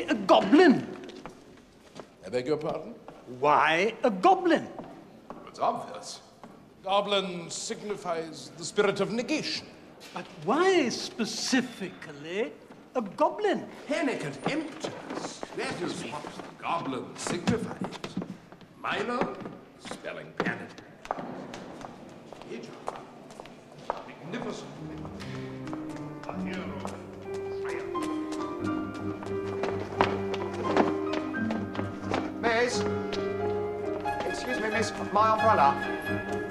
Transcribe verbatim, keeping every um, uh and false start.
a goblin? I beg your pardon? Why a goblin? It's obvious. Goblin signifies the spirit of negation. But why specifically a goblin? Panic and emptiness. That is what the goblin signifies. Minor, spelling panic. Major, magnificent. A hero. Miss? Excuse me, miss, my umbrella.